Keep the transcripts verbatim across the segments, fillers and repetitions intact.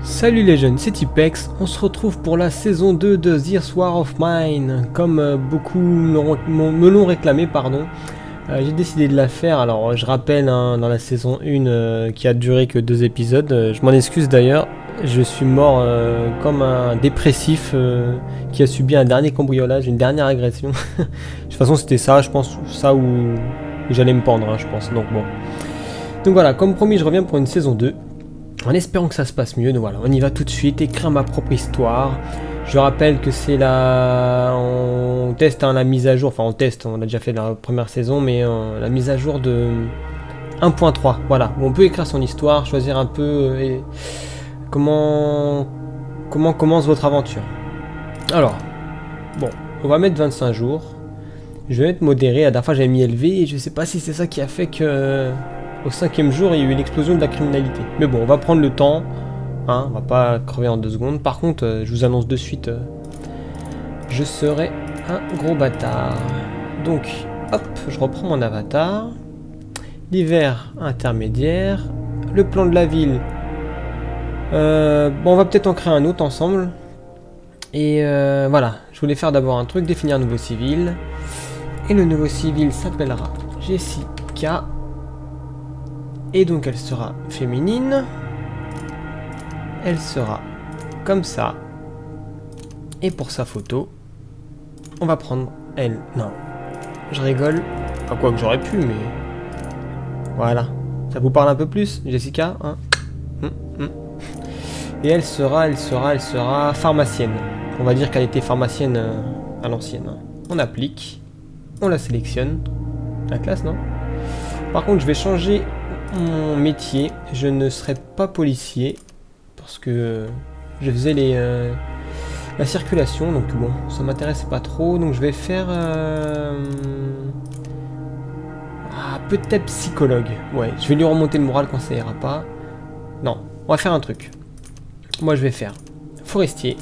Salut les jeunes, c'est Tipex, on se retrouve pour la saison deux de This War of Mine. Comme euh, beaucoup me l'ont réclamé, pardon, euh, j'ai décidé de la faire. Alors je rappelle, hein, dans la saison un euh, qui a duré que deux épisodes, euh, je m'en excuse d'ailleurs, je suis mort euh, comme un dépressif euh, qui a subi un dernier cambriolage, une dernière agression. De toute façon c'était ça, je pense, ça où, où j'allais me pendre, hein, je pense, donc bon. Donc voilà, comme promis je reviens pour une saison deux. En espérant que ça se passe mieux, donc voilà, on y va tout de suite, écrire ma propre histoire. Je rappelle que c'est la... On teste hein, la mise à jour, enfin on teste, on l'a déjà fait dans la première saison, mais euh, la mise à jour de un point trois, voilà, où on peut écrire son histoire, choisir un peu euh, et comment... comment commence votre aventure. Alors, bon, on va mettre vingt-cinq jours, je vais mettre modéré, la dernière fois j'avais mis élevé, et je sais pas si c'est ça qui a fait que... Au cinquième jour, il y a eu une explosion de la criminalité. Mais bon, on va prendre le temps. Hein, on va pas crever en deux secondes. Par contre, euh, je vous annonce de suite, euh, je serai un gros bâtard. Donc, hop, je reprends mon avatar. L'hiver intermédiaire. Le plan de la ville. Euh, bon, on va peut-être en créer un autre ensemble. Et euh, voilà, je voulais faire d'abord un truc, définir un nouveau civil. Et le nouveau civil s'appellera Jessica. Et donc elle sera féminine. Elle sera comme ça. Et pour sa photo, on va prendre elle. Non, je rigole. Pas quoi que j'aurais pu, mais... Voilà. Ça vous parle un peu plus, Jessica, hein? hum, hum. Et elle sera, elle sera, elle sera pharmacienne. On va dire qu'elle était pharmacienne euh, à l'ancienne. Hein. On applique. On la sélectionne. La classe, non? Par contre, je vais changer... mon métier, je ne serai pas policier parce que je faisais les euh, la circulation, donc bon, ça m'intéressait pas trop, donc je vais faire euh, ah, peut-être psychologue. Ouais, je vais lui remonter le moral quand ça ira pas. Non, on va faire un truc. Moi, je vais faire forestier.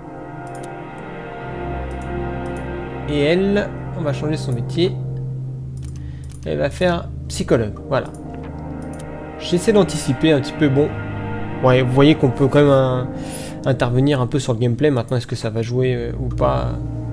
Et elle, on va changer son métier. Elle va faire psychologue. Voilà. J'essaie d'anticiper un petit peu, bon, ouais, vous voyez qu'on peut quand même un, intervenir un peu sur le gameplay. Maintenant, est-ce que ça va jouer euh, ou pas?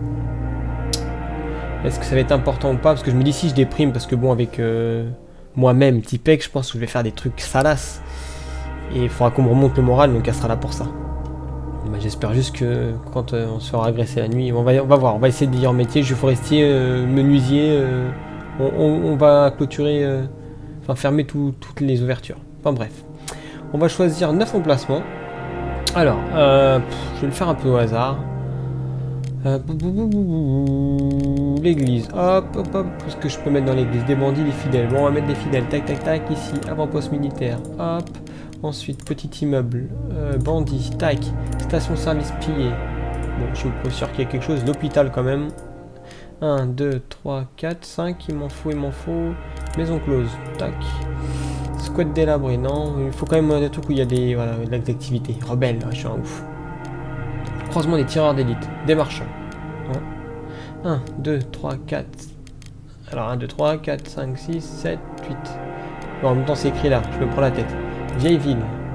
Est-ce que ça va être important ou pas? Parce que je me dis si je déprime, parce que bon, avec euh, moi-même, Tipex, je pense que je vais faire des trucs salaces. Et il faudra qu'on me remonte le moral, donc elle sera là pour ça. Bah, j'espère juste que quand euh, on se fera agresser la nuit, on va, on va voir, on va essayer de dire métier, je suis forestier, euh, menuisier, euh, on, on, on va clôturer... Euh, Enfin, fermer tout, toutes les ouvertures. Enfin bref. On va choisir neuf emplacements. Alors, euh, pff, je vais le faire un peu au hasard. Euh, l'église. Hop, hop, hop. Qu'est-ce que je peux mettre dans l'église? Des bandits, des fidèles. Bon, on va mettre des fidèles. Tac, tac, tac. Ici, avant-poste militaire. Hop. Ensuite, petit immeuble. Euh, bandits. Tac. Station-service pillée. Bon, je suis pas sûr qu'il y ait quelque chose. L'hôpital quand même. un, deux, trois, quatre, cinq, il m'en faut, il m'en faut. Maison close, tac. Squat délabré, non. Il faut quand même des trucs où il y a des, voilà, de l'activité. Rebelle, je suis un ouf. Croisement des tireurs d'élite, des marchands. un, deux, trois, quatre. Alors un, deux, trois, quatre, cinq, six, sept, huit. Bon, en même temps c'est écrit là, je me prends la tête. Vieille ville.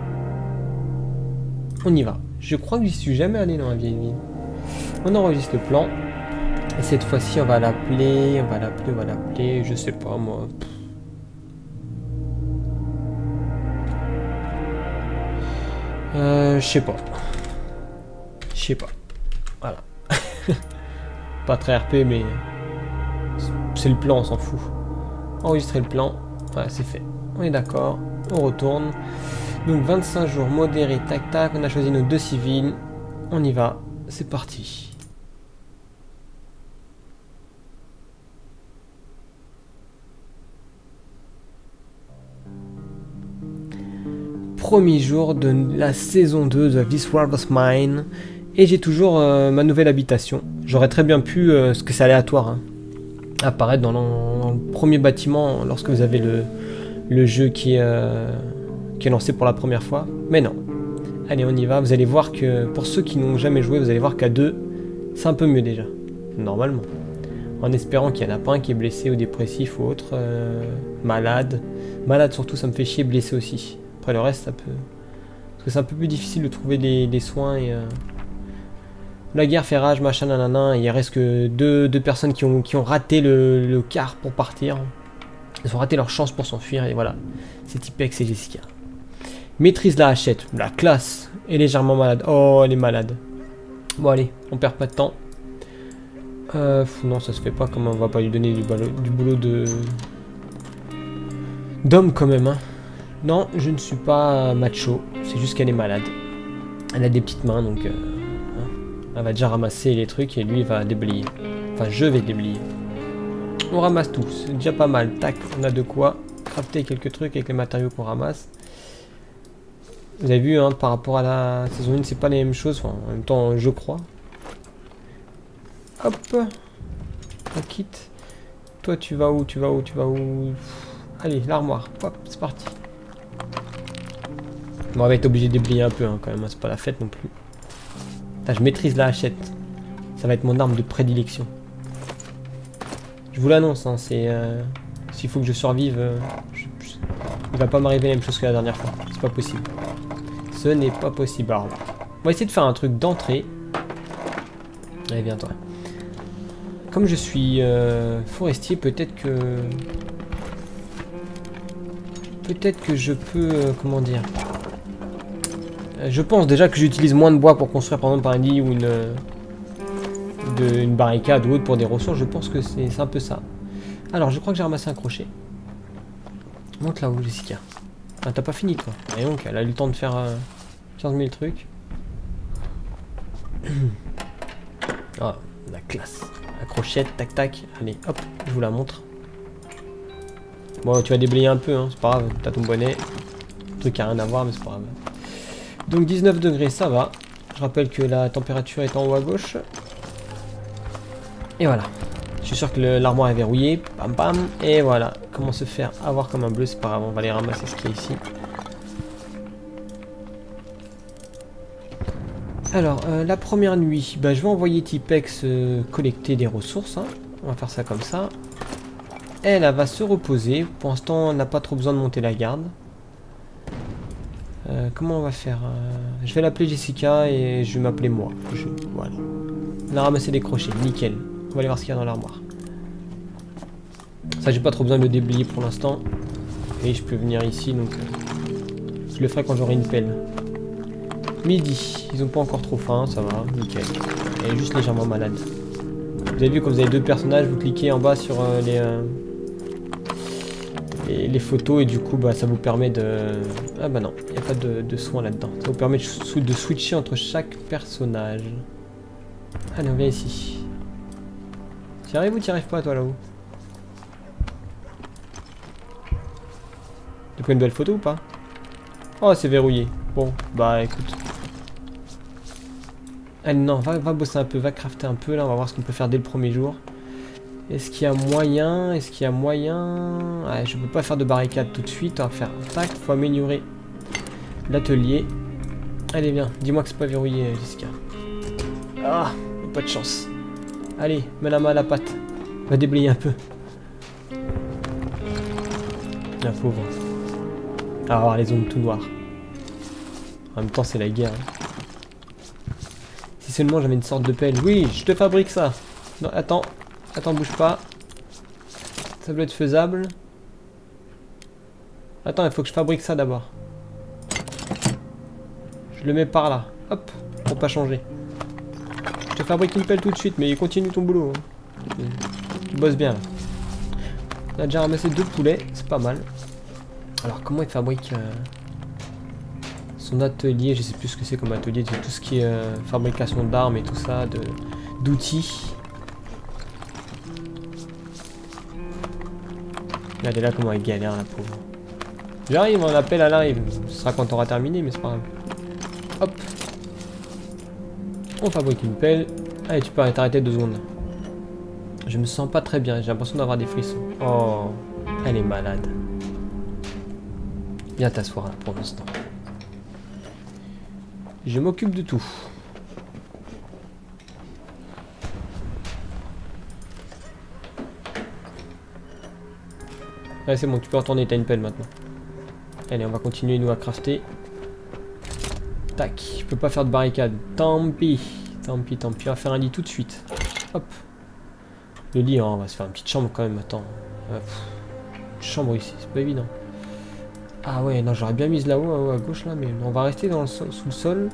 On y va. Je crois que j'y suis jamais allé dans la vieille ville. On enregistre le plan. Et cette fois-ci, on va l'appeler, on va l'appeler, on va l'appeler, je sais pas moi. Euh, je sais pas. Je sais pas. Voilà. Pas très R P, mais c'est le plan, on s'en fout. Enregistrer le plan, voilà, c'est fait. On est d'accord, on retourne. Donc vingt-cinq jours modéré, tac tac, on a choisi nos deux civils. On y va, c'est parti. Premier jour de la saison deux de This War of Mine et j'ai toujours euh, ma nouvelle habitation. J'aurais très bien pu, euh, parce que c'est aléatoire, hein, apparaître dans, dans le premier bâtiment lorsque vous avez le, le jeu qui, euh, qui est lancé pour la première fois, mais non. Allez, on y va, vous allez voir que pour ceux qui n'ont jamais joué, vous allez voir qu'à deux, c'est un peu mieux déjà, normalement. En espérant qu'il n'y en a pas un qui est blessé ou dépressif ou autre, euh, malade. Malade surtout, ça me fait chier, blessé aussi. Après le reste, ça peut... Parce que c'est un peu plus difficile de trouver des, des soins et... Euh... La guerre fait rage, machin, nanana, et il reste que deux, deux personnes qui ont, qui ont raté le, le quart pour partir. Ils ont raté leur chance pour s'enfuir, et voilà. C'est Tipex et Jessica. Maîtrise la hachette, la classe, est légèrement malade. Oh, elle est malade. Bon, allez, on perd pas de temps. Euh, non, ça se fait pas, comme on va pas lui donner du, ballot, du boulot de... d'homme quand même, hein. Non, je ne suis pas macho, c'est juste qu'elle est malade. Elle a des petites mains, donc... Euh, hein, elle va déjà ramasser les trucs, et lui, il va déblayer. Enfin, je vais déblayer. On ramasse tout, c'est déjà pas mal. Tac, on a de quoi crafter quelques trucs avec les matériaux qu'on ramasse. Vous avez vu, hein, par rapport à la saison un, c'est pas les mêmes choses. Enfin, en même temps, je crois. Hop. On quitte. Toi, tu vas où? Tu vas où? Tu vas où? Allez, l'armoire. Hop, c'est parti. Bon, on va être obligé de déblayer un peu, hein, quand même. C'est pas la fête non plus. Putain, je maîtrise la hachette. Ça va être mon arme de prédilection. Je vous l'annonce, hein, c'est... Euh, s'il faut que je survive, euh, je, je, il va pas m'arriver la même chose que la dernière fois. C'est pas possible. Ce n'est pas possible. Alors, on va essayer de faire un truc d'entrée. Allez, viens toi. Comme je suis euh, forestier, peut-être que... Peut-être que je peux... Euh, comment dire euh, Je pense déjà que j'utilise moins de bois pour construire, par exemple, un lit ou une... Euh, de, une barricade ou autre pour des ressources. Je pense que c'est un peu ça. Alors, je crois que j'ai ramassé un crochet. Monte là-haut, Jessica. Ah, t'as pas fini, toi. Et donc, elle a eu le temps de faire euh, quinze mille trucs. Ah, la classe. La crochette, tac, tac. Allez, hop, je vous la montre. Bon, tu vas déblayer un peu, hein, c'est pas grave. T'as ton bonnet. Le truc a rien à voir, mais c'est pas grave. Donc, dix-neuf degrés, ça va. Je rappelle que la température est en haut à gauche. Et voilà. Je suis sûr que l'armoire est verrouillée. Pam pam. Et voilà. Comment se faire avoir comme un bleu, c'est pas grave. On va aller ramasser ce qu'il y a ici. Alors, euh, la première nuit, bah, je vais envoyer Tipex euh, collecter des ressources. Hein. On va faire ça comme ça. Elle, elle va se reposer. Pour l'instant, on n'a pas trop besoin de monter la garde. Euh, comment on va faire euh, Je vais l'appeler Jessica et je vais m'appeler moi. Je... Voilà. On a ramassé des crochets, nickel. On va aller voir ce qu'il y a dans l'armoire. Ça, j'ai pas trop besoin de le déblayer pour l'instant. Et je peux venir ici, donc euh, je le ferai quand j'aurai une pelle. Midi, ils ont pas encore trop faim, ça va, nickel. Elle est juste légèrement malade. Vous avez vu, quand vous avez deux personnages, vous cliquez en bas sur euh, les, euh, les, les photos et du coup, bah, ça vous permet de... Ah bah non, il n'y a pas de, de soin là-dedans. Ça vous permet de, de switcher entre chaque personnage. Allez, on vient ici. T'y arrives ou t'y arrives pas, toi, là-haut? Tu prends une belle photo ou pas? Oh, c'est verrouillé. Bon, bah écoute. Allez, non, va, va bosser un peu, va crafter un peu, là, on va voir ce qu'on peut faire dès le premier jour. Est-ce qu'il y a moyen? Est-ce qu'il y a moyen? Ouais, je peux pas faire de barricade tout de suite, on va faire un tac, faut améliorer l'atelier. Allez, viens, dis-moi que c'est pas verrouillé, Jessica. Ah, pas de chance. Allez, mets la main à la pâte. Va déblayer un peu. La pauvre. Ah, voir les zones tout noires. En même temps, c'est la guerre. Si seulement j'avais une sorte de pelle. Oui, je te fabrique ça. Non, attends. Attends, bouge pas. Ça doit être faisable. Attends, il faut que je fabrique ça d'abord. Je le mets par là. Hop, pour pas changer. Je te fabrique une pelle tout de suite, mais continue ton boulot. Hein. Tu bosses bien là. On a déjà ramassé deux poulets, c'est pas mal. Alors comment il fabrique euh, son atelier? Je sais plus ce que c'est comme atelier, c'est tout ce qui est euh, fabrication d'armes et tout ça, de d'outils. Regardez là comment elle galère la pauvre. J'arrive, on appelle, elle arrive. Ce sera quand on aura terminé, mais c'est pas grave. Hop. On fabrique une pelle. Allez, tu peux t'arrêter deux secondes. Je me sens pas très bien, j'ai l'impression d'avoir des frissons. Oh, elle est malade. Viens t'asseoir là pour l'instant. Je m'occupe de tout. Allez, c'est bon, tu peux retourner, t'as une pelle maintenant. Allez, on va continuer nous à crafter. Tac, je peux pas faire de barricade. Tant pis. Tant pis, tant pis. On va faire un lit tout de suite. Hop. Le lit, hein, on va se faire une petite chambre quand même. Attends. Euh, pff, une chambre ici, c'est pas évident. Ah ouais, non, j'aurais bien mise là-haut, à gauche là, mais on va rester dans le sol, sous le sol.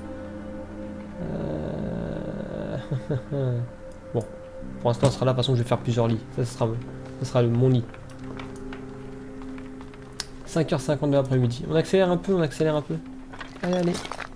Euh... bon, pour l'instant, on sera là. De toute façon, je vais faire plusieurs lits. Ça, ça sera, ça sera le, mon lit. cinq heures cinquante de l'après-midi. On accélère un peu, on accélère un peu. Allez, allez.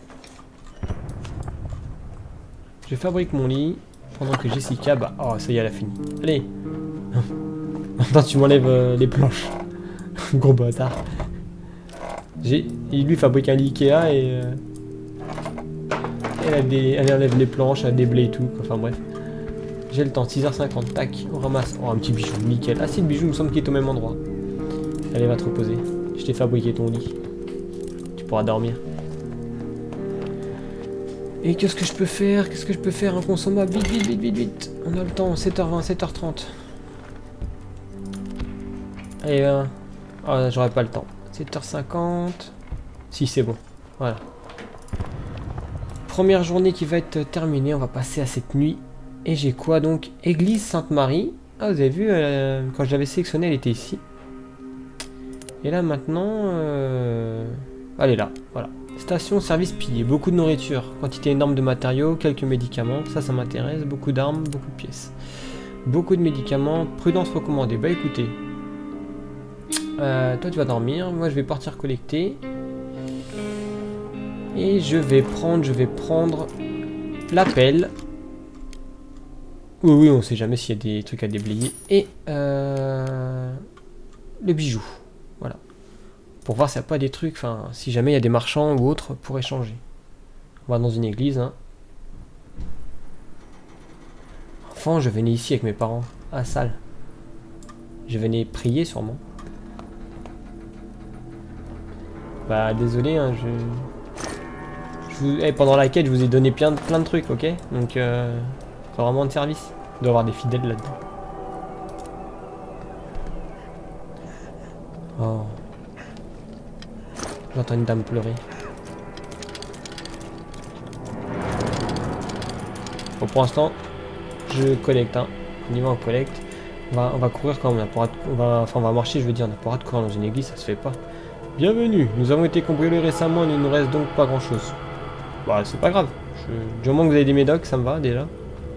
Je fabrique mon lit pendant que Jessica, bah, oh, ça y est, elle a fini. Allez. Maintenant, tu m'enlèves euh, les planches. Gros bâtard. J'ai, il lui fabrique un lit Ikea et euh, elle, a des, elle enlève les planches, elle déblaye et tout. Enfin bref. J'ai le temps, six heures cinquante. Tac, on ramasse. Oh, un petit bijou, nickel. Ah si, le bijou, il me semble qu'il est au même endroit. Allez, va te reposer. Je t'ai fabriqué ton lit. Tu pourras dormir. Et qu'est-ce que je peux faire? Qu'est-ce que je peux faire? Inconsommable. Vite, vite, vite, vite, vite. On a le temps. sept heures vingt, sept heures trente. Allez, euh... oh, j'aurais pas le temps. sept heures cinquante. Si, c'est bon. Voilà. Première journée qui va être terminée. On va passer à cette nuit. Et j'ai quoi donc? Église Sainte-Marie. Ah, vous avez vu, euh, quand je l'avais sélectionnée, elle était ici. Et là, maintenant... Euh... Elle est là. Voilà. Station, service pillé. Beaucoup de nourriture. Quantité énorme de matériaux. Quelques médicaments. Ça, ça m'intéresse. Beaucoup d'armes. Beaucoup de pièces. Beaucoup de médicaments. Prudence recommandée. Bah, écoutez... Euh, toi tu vas dormir, moi je vais partir collecter. Et je vais prendre, je vais prendre la pelle. Oui oui, on sait jamais s'il y a des trucs à déblayer. Et euh, le bijou. Voilà. Pour voir s'il n'y a pas des trucs, enfin si jamais il y a des marchands ou autres pour échanger. On va dans une église. Hein. Enfant, je venais ici avec mes parents. À la salle. Je venais prier sûrement. Bah désolé, hein, je... je vous... hey, pendant la quête je vous ai donné plein de, plein de trucs, ok? Donc euh... faut vraiment de service. Il doit y avoir des fidèles là-dedans. Oh. J'entends une dame pleurer. Bon, pour l'instant, je collecte, hein. On y va, on collecte. On va, on va courir quand même, on, pourra, on va, enfin on va marcher, je veux dire, on n'a pas de courir dans une église, ça se fait pas. Bienvenue, nous avons été cambriolés récemment, il ne nous reste donc pas grand chose. Bah c'est pas grave, je... du moment que vous avez des médocs, ça me va déjà.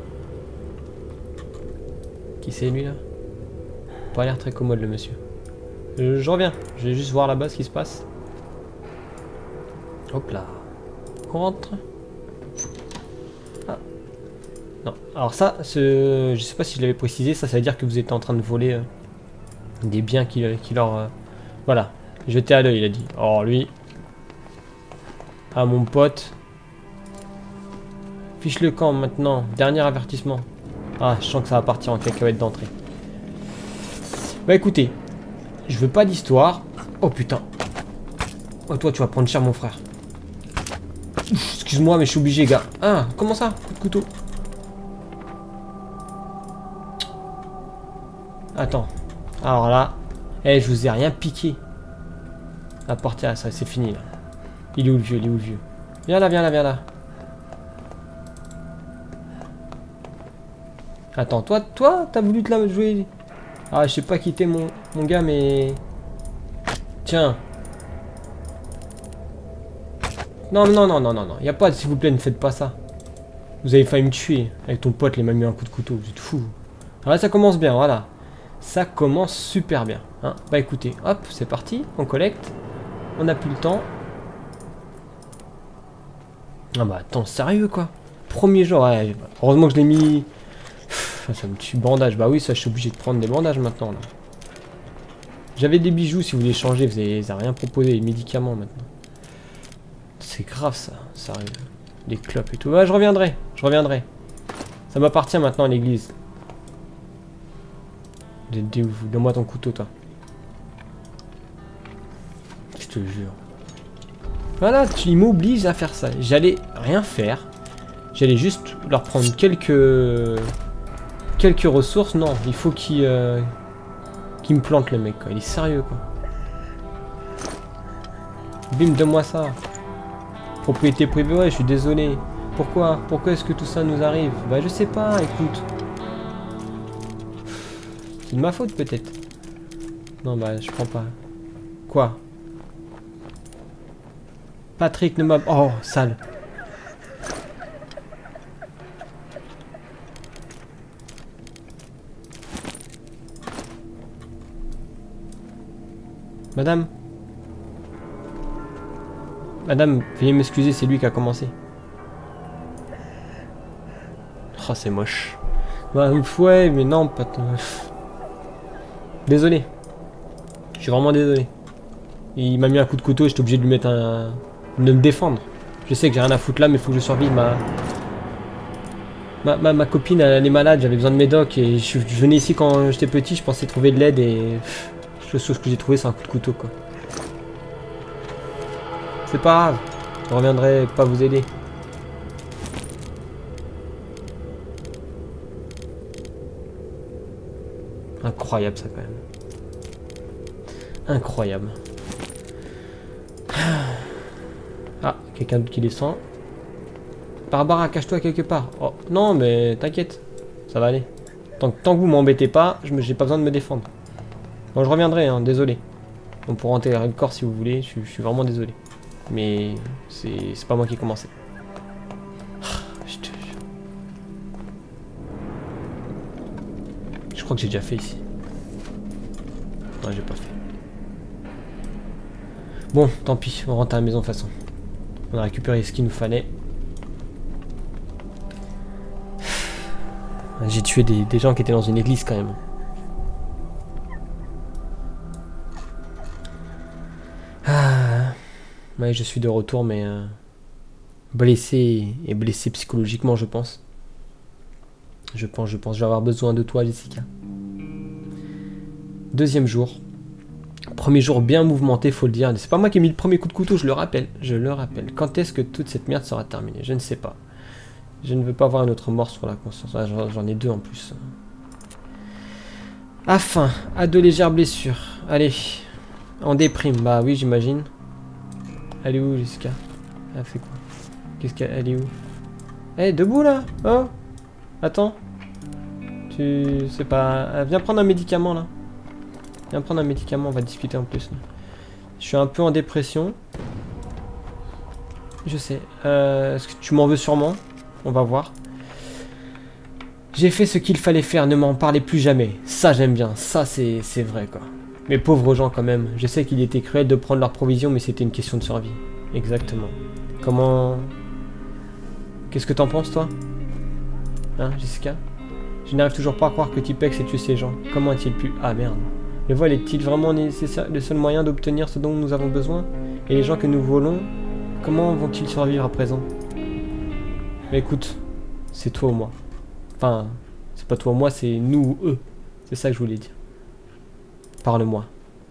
Qui c'est lui là? Pas l'air très commode le monsieur. Je, je reviens, je vais juste voir là-bas ce qui se passe. Hop là. On rentre. Ah. Non, alors ça, ce... je sais pas si je l'avais précisé, ça, ça veut dire que vous êtes en train de voler euh, des biens qui, qui leur... Euh... Voilà. Jeté à l'œil, il a dit. Oh, lui. Ah, mon pote. Fiche le camp maintenant. Dernier avertissement. Ah, je sens que ça va partir en cacahuète d'entrée. Bah écoutez. Je veux pas d'histoire. Oh putain. Oh, toi, tu vas prendre cher, mon frère. Excuse-moi, mais je suis obligé, gars. Ah, comment ça? Coup de couteau. Attends. Alors là. Eh, je vous ai rien piqué. À porter à ça, c'est fini là. Il est où le vieux? Il est où le vieux? Viens là, viens là, viens là. Attends, toi, toi, t'as voulu te la jouer? Ah, je sais pas quitter mon, mon gars, mais... Tiens. Non, non, non, non, non, non. Y a pas, s'il vous plaît, ne faites pas ça. Vous avez failli me tuer. Avec ton pote, il m'a mis un coup de couteau. Vous êtes fou. Alors là, ça commence bien, voilà. Ça commence super bien. Hein. Bah écoutez, hop, c'est parti. On collecte. On n'a plus le temps. Ah bah attends, sérieux quoi. Premier jour, ouais. Heureusement que je l'ai mis... Ça me tue, bandage. Bah oui, ça je suis obligé de prendre des bandages maintenant là. J'avais des bijoux si vous voulez changer, vous avez, vous avez rien proposé, les médicaments maintenant. C'est grave ça, sérieux. Les clopes et tout. Ouais, je reviendrai, je reviendrai. Ça m'appartient maintenant à l'église. Donne-moi ton couteau toi. Je te jure. Voilà, tu m'obliges à faire ça. J'allais rien faire. J'allais juste leur prendre quelques... Quelques ressources. Non, il faut qu'il euh... qu'il me plante le mec, quoi. Il est sérieux, quoi. Bim, donne-moi ça. Propriété privée, ouais, je suis désolé. Pourquoi? Pourquoi est-ce que tout ça nous arrive? Bah je sais pas, écoute. C'est de ma faute peut-être. Non bah je prends pas. Quoi? Patrick ne m'a... Oh, sale. Madame? Madame, veuillez m'excuser, c'est lui qui a commencé. Oh, c'est moche. Bah, ouais, mais non, pas... Désolé. Je suis vraiment désolé. Il m'a mis un coup de couteau et j'étais obligé de lui mettre un... de me défendre. Je sais que j'ai rien à foutre là, mais il faut que je survive. Ma... Ma, ma, ma copine, elle est malade, j'avais besoin de médoc et je, je venais ici quand j'étais petit, je pensais trouver de l'aide et... La seule chose que j'ai trouvé, c'est un coup de couteau, quoi. C'est pas grave. Je reviendrai pas vous aider. Incroyable, ça, quand même. Incroyable. Ah, quelqu'un d'autre qui descend. Barbara, cache-toi quelque part. Oh, non, mais t'inquiète. Ça va aller. Tant, tant que vous m'embêtez pas, je j'ai pas besoin de me défendre. Bon, je reviendrai, hein, désolé. On pourra enterrer le corps si vous voulez, je, je suis vraiment désolé. Mais c'est pas moi qui ai commencé. Je, te... je crois que j'ai déjà fait ici. Non, j'ai pas fait. Bon, tant pis, on rentre à la maison de toute façon. On a récupéré ce qu'il nous fallait. J'ai tué des, des gens qui étaient dans une église quand même. Ah, ouais, je suis de retour, mais euh, blessé et blessé psychologiquement, je pense. Je pense, je pense, je vais avoir besoin de toi, Jessica. Deuxième jour. Premier jour bien mouvementé, faut le dire. C'est pas moi qui ai mis le premier coup de couteau, je le rappelle. Je le rappelle. Quand est-ce que toute cette merde sera terminée? Je ne sais pas. Je ne veux pas avoir une autre mort sur la conscience. Ah, j'en ai deux en plus. Afin, à de légères blessures. Allez. En déprime, bah oui, j'imagine. Elle est où, Jessica? Elle fait quoi? Qu'est-ce qu'elle... Elle est où? Eh, hey, debout là! Oh! Attends. Tu... sais pas... Viens prendre un médicament là. Viens prendre un médicament, on va discuter en plus. Je suis un peu en dépression. Je sais. Euh, Est-ce que tu m'en veux sûrement? On va voir. J'ai fait ce qu'il fallait faire, ne m'en parlez plus jamais. Ça j'aime bien, ça c'est vrai quoi. Mais pauvres gens quand même. Je sais qu'il était cruel de prendre leurs provisions, mais c'était une question de survie. Exactement. Comment... Qu'est-ce que t'en penses toi? Hein, Jessica? Je n'arrive toujours pas à croire que Tipex ait tué ces gens. Comment a-t-il pu... Ah merde. Le vol est-il vraiment nécessaire, le seul moyen d'obtenir ce dont nous avons besoin? Et les gens que nous volons, comment vont-ils survivre à présent? Mais écoute, c'est toi ou moi. Enfin, c'est pas toi ou moi, c'est nous ou eux. C'est ça que je voulais dire. Parle-moi.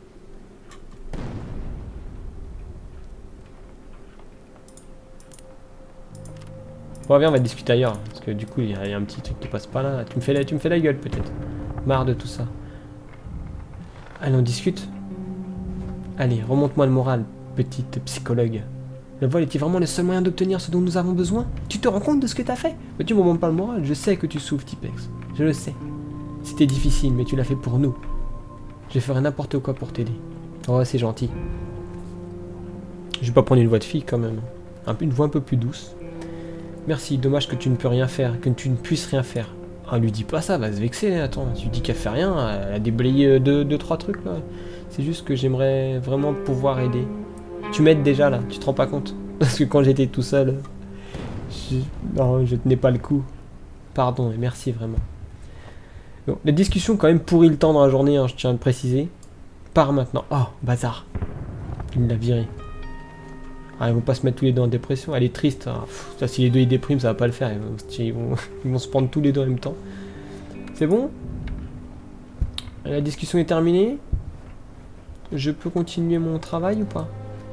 Bon, viens, on va discuter ailleurs. Parce que du coup, il y, y a un petit truc qui passe pas là. Tu me fais la, tu me fais la gueule, peut-être. Marre de tout ça. Allez, on discute. Allez, remonte-moi le moral, petite psychologue. Le vol est-il vraiment le seul moyen d'obtenir ce dont nous avons besoin? Tu te rends compte de ce que t'as fait? Mais tu me remontes pas le moral. Je sais que tu souffres, Tipex. Je le sais. C'était difficile, mais tu l'as fait pour nous. Je ferai n'importe quoi pour t'aider. Oh, c'est gentil. Je vais pas prendre une voix de fille quand même. Un, une voix un peu plus douce. Merci, dommage que tu ne peux rien faire, que tu ne puisses rien faire. Ah, lui dis pas ça, elle va se vexer. Attends, tu dis qu'elle fait rien, elle a déblayé deux, deux, trois trucs là. C'est juste que j'aimerais vraiment pouvoir aider. Tu m'aides déjà là, tu te rends pas compte? Parce que quand j'étais tout seul, je... non, je tenais pas le coup. Pardon et merci vraiment. Bon, la discussion quand même pourrit le temps dans la journée, hein, je tiens à le préciser. Pars maintenant. Oh, bazar. Il me l'a viré. Ah, ils vont pas se mettre tous les deux en dépression. Elle est triste. Ah, pff, ça, si les deux ils dépriment, ça va pas le faire. Ils vont, ils vont, ils vont se prendre tous les deux en même temps. C'est bon? La discussion est terminée. Je peux continuer mon travail ou pas?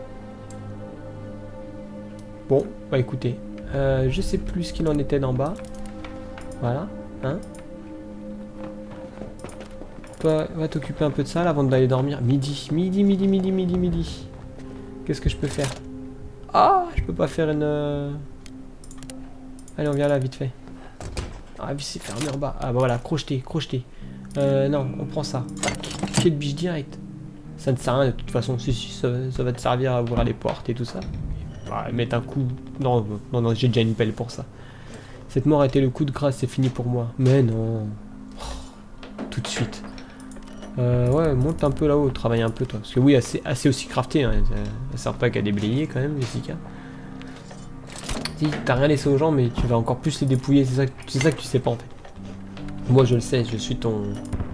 Bon, bah écoutez. Euh, je sais plus ce qu'il en était d'en bas. Voilà. Hein? Toi, va t'occuper un peu de ça là, avant d'aller dormir. Midi, midi, midi, midi, midi, midi. Qu'est-ce que je peux faire? Ah, je peux pas faire une... Euh... Allez, on vient là, vite fait. Ah, puis c'est fermé en bas. Ah, bah voilà, crocheté, crocheté. Euh, non, on prend ça. Tac, pied de biche direct. Ça ne sert à rien de toute façon. Si, si, ça, ça va te servir à ouvrir les portes et tout ça. Ah, mettre un coup... Non, non, non, j'ai déjà une pelle pour ça. Cette mort a été le coup de grâce, c'est fini pour moi. Mais non. Oh, tout de suite. Euh, ouais, monte un peu là-haut, travaille un peu toi. Parce que oui, assez, assez aussi crafté. Hein. Ça sert pas qu'à déblayer quand même, Jessica. Si, t'as rien laissé aux gens, mais tu vas encore plus les dépouiller. C'est ça, c'est ça que tu sais pas en fait. Moi, je le sais, je suis ton...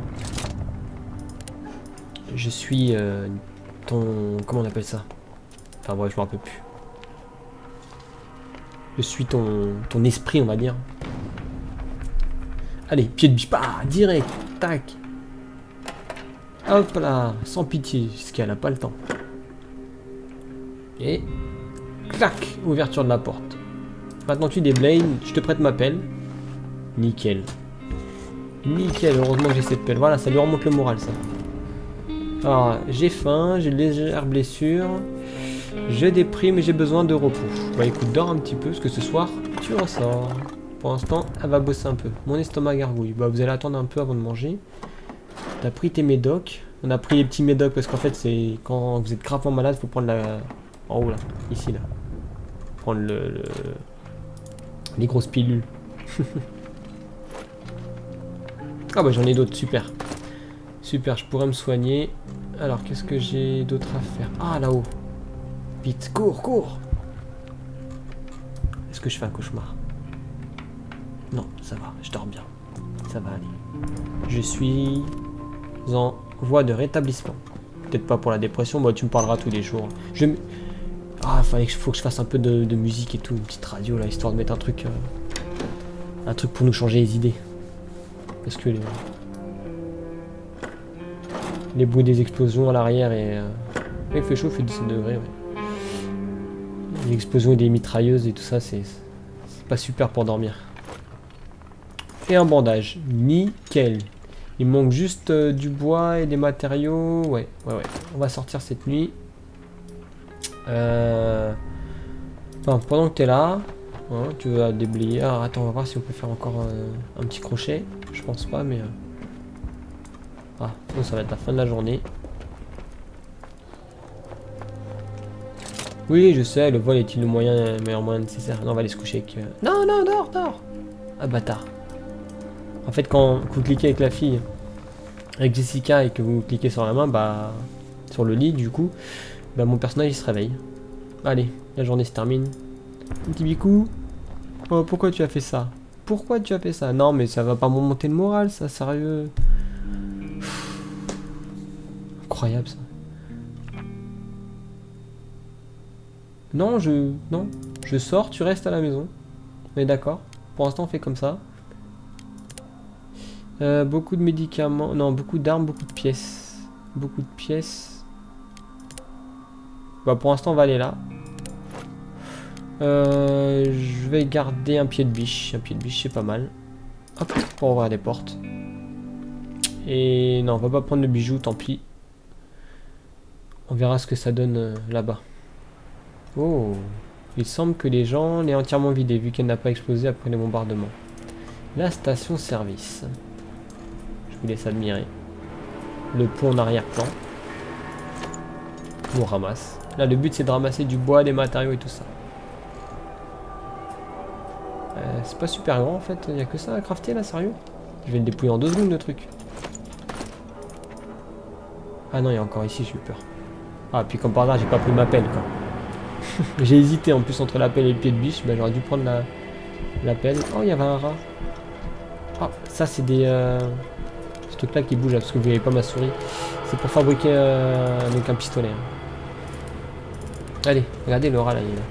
Je suis euh, ton... Comment on appelle ça? Enfin bref, je me rappelle plus. Je suis ton, ton esprit, on va dire. Allez, pied de biche, bah, direct, tac. Hop là, sans pitié, jusqu'elle a pas le temps. Et... Clac, ouverture de la porte. Maintenant tu déblayes, je te prête ma pelle. Nickel. Nickel, heureusement que j'ai cette pelle. Voilà, ça lui remonte le moral, ça. Alors, j'ai faim, j'ai une légère blessure. Je déprime et j'ai besoin de repos. Bah écoute, dors un petit peu, parce que ce soir, tu ressors. Pour l'instant, elle va bosser un peu. Mon estomac gargouille. Bah vous allez attendre un peu avant de manger. T'as pris tes médocs. On a pris les petits médocs parce qu'en fait, c'est quand vous êtes gravement malade, faut prendre la... En haut là, ici là. Prendre le... le... les grosses pilules. Ah bah j'en ai d'autres, super. Super, je pourrais me soigner. Alors, qu'est-ce que j'ai d'autre à faire? Ah, là-haut. Vite, cours, cours. Est-ce que je fais un cauchemar? Non, ça va, je dors bien. Ça va aller. Je suis en voie de rétablissement. Peut-être pas pour la dépression, bah tu me parleras tous les jours. Je... Ah, fallait que, faut que je fasse un peu de, de musique et tout, une petite radio là, histoire de mettre un truc... Euh, un truc pour nous changer les idées. Parce que les, les bruits des explosions à l'arrière et... Euh, il fait chaud, il fait dix-sept degrés, ouais. Les explosions et des mitrailleuses et tout ça, c'est pas super pour dormir. Et un bandage, nickel. Il manque juste euh, du bois et des matériaux. Ouais, ouais, ouais. On va sortir cette nuit. Euh... Enfin, pendant que tu es là, hein, tu vas déblayer. Alors, attends, on va voir si on peut faire encore euh, un petit crochet. Je pense pas, mais... Euh... Ah, bon, ça va être la fin de la journée. Oui, je sais, le vol est-il le moyen, le meilleur moyen nécessaire. Non, on va aller se coucher avec... Euh... Non, non, dors, dors. Ah, bâtard. En fait, quand vous cliquez avec la fille, avec Jessica, et que vous cliquez sur la main, bah... sur le lit, du coup, bah mon personnage, il se réveille. Allez, la journée se termine. Un petit bicou. Oh, pourquoi tu as fait ça? Pourquoi tu as fait ça? Non, mais ça va pas me monter le moral, ça, sérieux. Incroyable, ça. Non, je... Non. Je sors, tu restes à la maison. On est d'accord? Pour l'instant, on fait comme ça. Euh, beaucoup de médicaments... Non, beaucoup d'armes, beaucoup de pièces. Beaucoup de pièces. Bah, pour l'instant, on va aller là. Euh, je vais garder un pied de biche. Un pied de biche, c'est pas mal. Hop, pour ouvrir des portes. Et non, on va pas prendre le bijou, tant pis. On verra ce que ça donne euh, là-bas. Oh, il semble que les gens l'aient entièrement vidé vu qu'elle n'a pas explosé après les bombardements. La station service. Je vous laisse admirer. Le pont en arrière-plan. On ramasse. Là, le but c'est de ramasser du bois, des matériaux et tout ça. Euh, c'est pas super grand en fait, il n'y a que ça à crafter là, sérieux? Je vais le dépouiller en deux secondes le truc. Ah non, il y a encore ici, j'ai eu peur. Ah, puis comme par hasard, j'ai pas pris ma pelle quoi. J'ai hésité en plus entre la pelle et le pied de biche, bah, j'aurais dû prendre la, la pelle. Oh, il y avait un rat. Ah, ça c'est des... Euh... Ce truc là qui bouge là, parce que vous voyez pas ma souris. C'est pour fabriquer euh, donc un pistolet. Hein. Allez, regardez le rat là, il est là.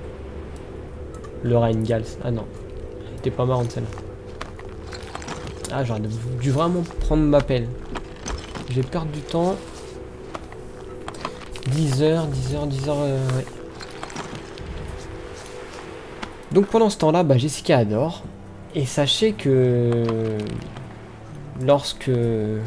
Le rat Ingalls. Ah non, elle était pas marrante celle-là. Ah, j'aurais dû vraiment prendre ma pelle. J'ai perdu du temps. dix heures, dix heures, dix heures, euh, ouais. Donc pendant ce temps-là, bah, Jessica adore. Et sachez que lorsque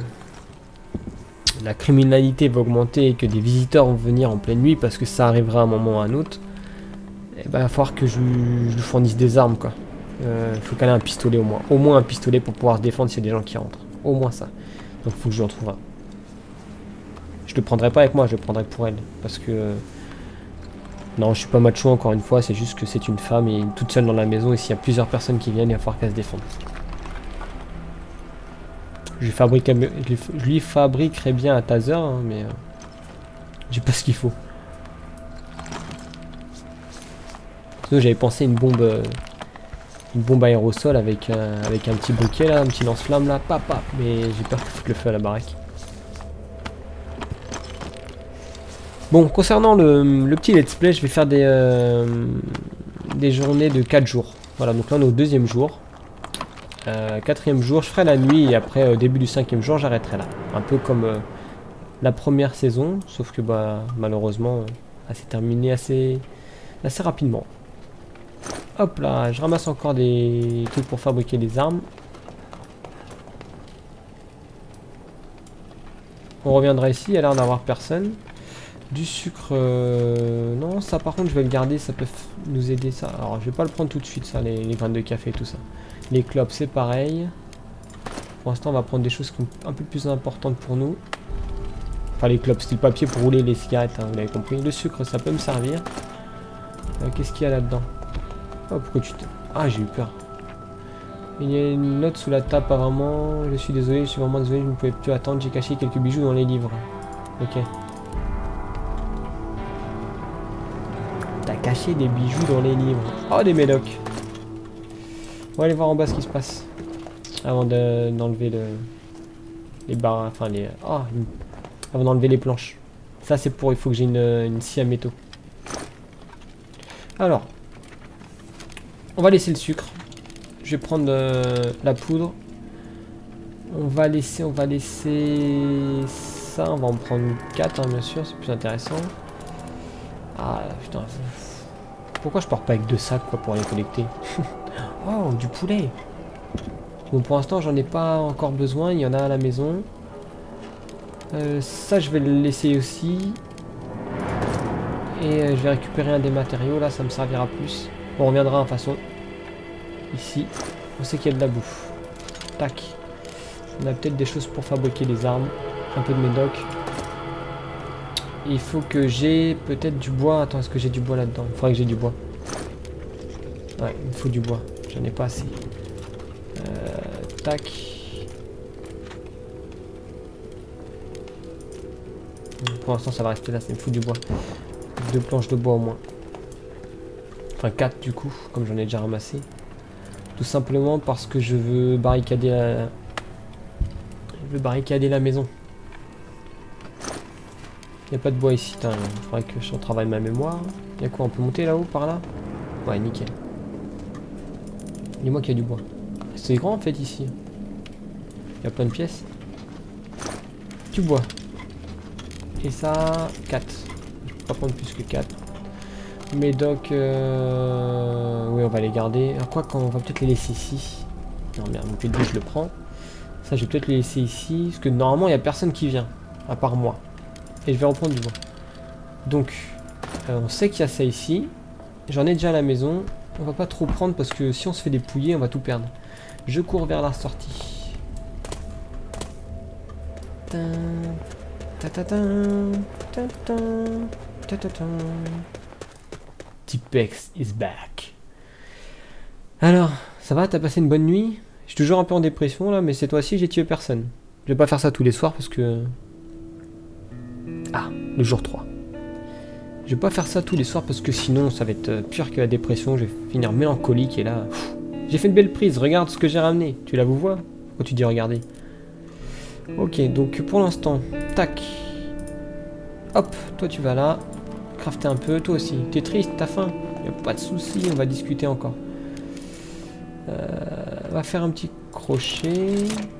la criminalité va augmenter et que des visiteurs vont venir en pleine nuit, parce que ça arrivera à un moment ou à un autre, il va falloir que je, je lui fournisse des armes, quoi. Il euh, faut qu'elle ait un pistolet au moins. Au moins un pistolet pour pouvoir se défendre s'il y a des gens qui rentrent. Au moins ça. Donc il faut que je lui en trouve un. Je le prendrai pas avec moi, je le prendrai pour elle. Parce que... Euh, non, je suis pas macho encore une fois, c'est juste que c'est une femme et toute seule dans la maison. Et s'il y a plusieurs personnes qui viennent, il va falloir qu'elle se défende. Je lui, fabrique, je lui fabriquerai bien un taser, hein, mais... Euh, j'ai pas ce qu'il faut. J'avais pensé une bombe... Euh, une bombe aérosol avec, euh, avec un petit bouquet là, un petit lance-flamme là, papa. Mais j'ai peur qu'il foute le feu à la baraque. Bon, concernant le, le petit let's play, je vais faire des, euh, des journées de quatre jours. Voilà, donc là on est au deuxième jour. Euh, quatrième jour, je ferai la nuit et après au euh, début du cinquième jour, j'arrêterai là. Un peu comme euh, la première saison, sauf que bah malheureusement, euh, elle s'est terminée assez, assez rapidement. Hop là, je ramasse encore des trucs pour fabriquer des armes. On reviendra ici, il y a l'air d'avoir personne. Du sucre, euh, non, ça par contre je vais le garder, ça peut nous aider ça. Alors je vais pas le prendre tout de suite, ça, les, les graines de café et tout ça. Les clopes c'est pareil. Pour l'instant on va prendre des choses qui sont un peu plus importantes pour nous. Enfin les clopes, c'est le papier pour rouler les cigarettes, hein, vous l'avez compris. Le sucre ça peut me servir. Euh, Qu'est-ce qu'il y a là-dedans? Oh pourquoi tu te... Ah j'ai eu peur. Il y a une note sous la table apparemment. Je suis désolé, je suis vraiment désolé, je ne pouvais plus attendre, j'ai caché quelques bijoux dans les livres. Ok. T'as caché des bijoux dans les livres. Oh, des médocs. On va aller voir en bas ce qui se passe. Avant d'enlever de, le, les barres, enfin les... Oh, une, avant d'enlever les planches. Ça c'est pour, il faut que j'ai une, une scie à métaux. Alors. On va laisser le sucre. Je vais prendre euh, la poudre. On va laisser, on va laisser ça. On va en prendre quatre, hein, bien sûr, c'est plus intéressant. Ah putain. Pourquoi je pars pas avec deux sacs quoi pour les collecter? Oh, du poulet. Bon, pour l'instant, j'en ai pas encore besoin. Il y en a à la maison. Euh, ça, je vais le laisser aussi. Et euh, je vais récupérer un des matériaux. Là, ça me servira plus. On reviendra en façon. Ici, on sait qu'il y a de la bouffe. Tac. On a peut-être des choses pour fabriquer des armes. Un peu de médoc. Il faut que j'ai peut-être du bois. Attends, est-ce que j'ai du bois là-dedans? Il faudrait que j'ai du bois. Ouais, il me faut du bois. J'en ai pas assez. Euh, tac. Pour l'instant, ça va rester là. Ça me fout du bois. Deux planches de bois au moins. Enfin, quatre du coup, comme j'en ai déjà ramassé. Tout simplement parce que je veux barricader la... Je veux barricader la maison. Il n'y a pas de bois ici, il faudrait que je retravaille ma mémoire. Il y a quoi, on peut monter là-haut, par là? Ouais, nickel. Dis-moi qu'il y a du bois. C'est grand en fait ici. Il y a plein de pièces. Du bois. Et ça, quatre. Je peux pas prendre plus que quatre. Médoc, euh... oui, on va les garder. Alors quoi, qu'on va peut-être les laisser ici. Non, merde, donc le deux, je le prends. Ça, je vais peut-être les laisser ici. Parce que normalement, il n'y a personne qui vient. À part moi. Et je vais reprendre du bois. Donc, euh, on sait qu'il y a ça ici. J'en ai déjà à la maison. On va pas trop prendre parce que si on se fait dépouiller, on va tout perdre. Je cours vers la sortie. Tipex is back. Alors, ça va? T'as passé une bonne nuit? Je suis toujours un peu en dépression là, mais cette fois-ci, j'ai tué personne. Je vais pas faire ça tous les soirs parce que... Ah, le jour trois. Je vais pas faire ça tous les soirs parce que sinon ça va être pire que la dépression. Je vais finir mélancolique et là... J'ai fait une belle prise, regarde ce que j'ai ramené. Tu la vous vois? Pourquoi tu dis regarder? Ok, donc pour l'instant, tac. Hop, toi tu vas là. Crafter un peu, toi aussi. T'es triste, t'as faim? Y'a pas de souci, on va discuter encore. Euh, on va faire un petit crochet.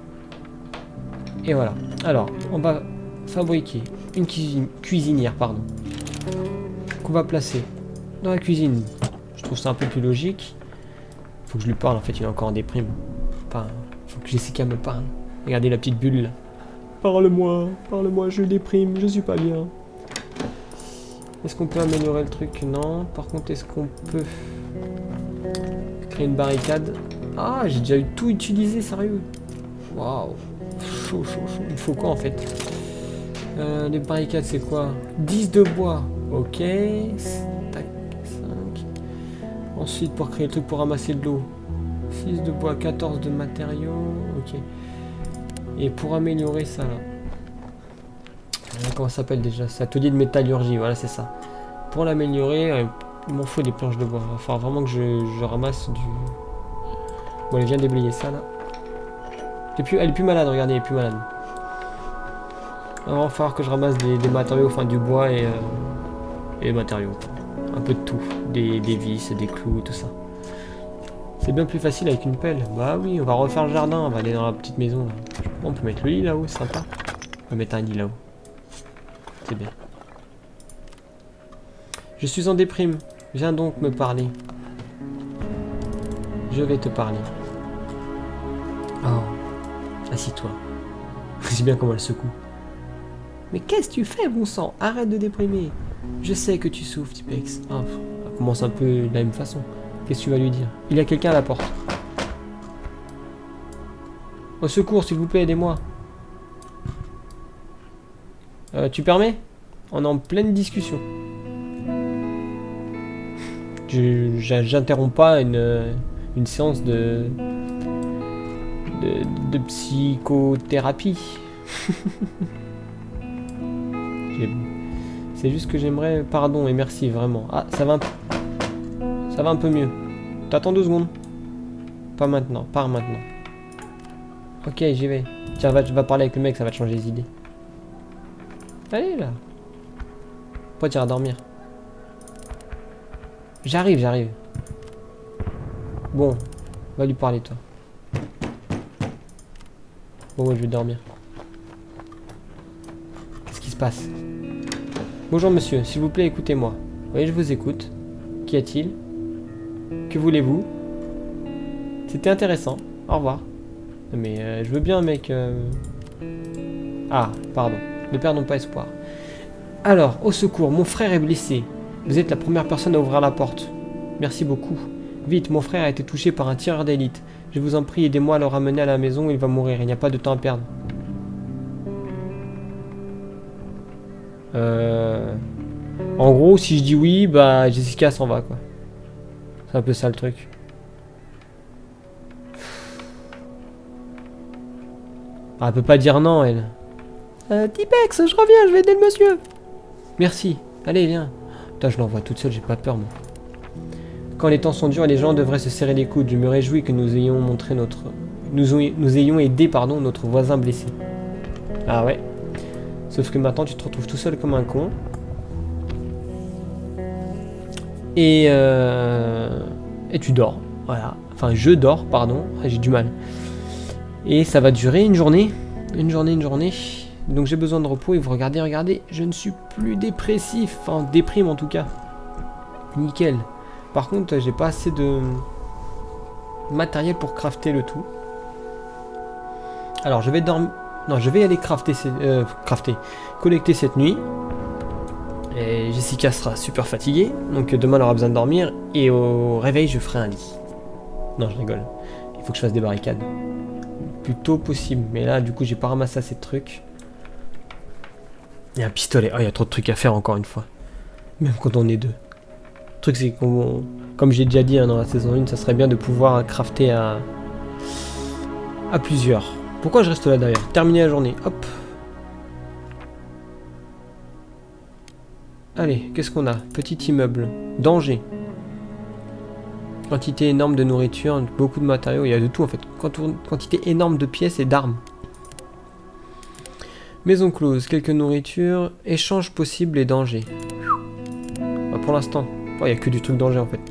Et voilà. Alors, on va fabriquer une cuisine, cuisinière, pardon, qu'on va placer dans la cuisine. Je trouve ça un peu plus logique. Faut que je lui parle, en fait, il est encore en déprime. Enfin, faut que Jessica me parle. Regardez la petite bulle. Parle-moi, parle-moi, je déprime, je suis pas bien. Est-ce qu'on peut améliorer le truc? Non. Par contre, est-ce qu'on peut créer une barricade? Ah, j'ai déjà eu tout utilisé, sérieux. Waouh. Chaud, chaud, chaud. Il faut quoi en fait? euh, Les barricades, c'est quoi? dix de bois. Ok. Tac, cinq. Ensuite, pour créer le truc pour ramasser de l'eau. six de bois, quatorze de matériaux. Ok. Et pour améliorer ça là. Comment ça s'appelle déjà? C'est atelier de métallurgie, voilà c'est ça. Pour l'améliorer, euh, il m'en faut des planches de bois. Il va falloir vraiment que je, je ramasse du... Bon, elle vient de déblayer ça là. Elle est, plus, elle est plus malade, regardez, elle est plus malade. Alors, il va falloir que je ramasse des, des matériaux, enfin du bois et, euh, et des matériaux. Un peu de tout. Des, des vis, des clous, tout ça. C'est bien plus facile avec une pelle. Bah oui, on va refaire le jardin, on va aller dans la petite maison là. On peut mettre le lit là-haut, c'est sympa. On peut mettre un lit là-haut. C'est bien. Je suis en déprime. Viens donc me parler. Je vais te parler. Oh. Assis-toi. C'est bien comment elle secoue. Mais qu'est-ce que tu fais, bon sang? Arrête de déprimer. Je sais que tu souffres, Tipex. Oh, ça commence un peu de la même façon. Qu'est-ce que tu vas lui dire? Il y a quelqu'un à la porte. Au secours, s'il vous plaît, aidez-moi. Euh, tu permets? On est en pleine discussion. Je j'interromps pas une, une séance de, de, de psychothérapie. C'est juste que j'aimerais... Pardon et merci, vraiment. Ah, ça va un, ça va un peu mieux. T'attends deux secondes. Pas maintenant, pas maintenant. Ok, j'y vais. Tiens, va, va parler avec le mec, ça va te changer les idées. Allez, là. Pourquoi tu iras dormir? J'arrive, j'arrive. Bon, va lui parler, toi. Bon, ouais, je vais dormir. Qu'est-ce qui se passe? Bonjour, monsieur. S'il vous plaît, écoutez-moi. Oui, je vous écoute. Qu'y a-t-il? Que voulez-vous? C'était intéressant. Au revoir. Mais euh, je veux bien, mec. Euh... Ah, pardon. Ne perdons pas espoir. Alors, au secours, mon frère est blessé. Vous êtes la première personne à ouvrir la porte. Merci beaucoup. Vite, mon frère a été touché par un tireur d'élite. Je vous en prie, aidez-moi à le ramener à la maison, il va mourir. Il n'y a pas de temps à perdre. Euh... En gros, si je dis oui, bah Jessica s'en va, quoi. C'est un peu ça le truc. Ah, elle peut pas dire non, elle. Euh, Tipex, je reviens, je vais aider le monsieur. Merci. Allez, viens. Putain, je l'envoie toute seule, j'ai pas peur, moi. Quand les temps sont durs, les gens devraient se serrer les coudes. Je me réjouis que nous ayons montré notre... Nous, nous ayons aidé, pardon, notre voisin blessé. Ah ouais. Sauf que maintenant, tu te retrouves tout seul comme un con. Et... Euh... Et tu dors. Voilà. Enfin, je dors, pardon. J'ai du mal. Et ça va durer une journée. Une journée, une journée. Donc j'ai besoin de repos et vous regardez, regardez, je ne suis plus dépressif, enfin déprime en tout cas. Nickel. Par contre, j'ai pas assez de matériel pour crafter le tout. Alors je vais dormir... Non, je vais aller crafter, euh, crafter, collecter cette nuit. Et Jessica sera super fatiguée, donc demain elle aura besoin de dormir. Et au réveil, je ferai un lit. Non, je rigole. Il faut que je fasse des barricades. Le plus tôt possible. Mais là, du coup, j'ai pas ramassé assez de trucs. Il y a un pistolet. Oh, il y a trop de trucs à faire encore une fois. Même quand on est deux. Le truc, c'est qu'on... Comme j'ai déjà dit hein, dans la saison un, ça serait bien de pouvoir crafter à... à plusieurs. Pourquoi je reste là d'ailleurs? Terminer la journée. Hop. Allez, qu'est-ce qu'on a? Petit immeuble. Danger. Quantité énorme de nourriture, beaucoup de matériaux. Il y a de tout en fait. Quantité énorme de pièces et d'armes. Maison close, quelques nourritures, échange possible et danger. Bah, pour l'instant, il n'y a que du truc danger en fait.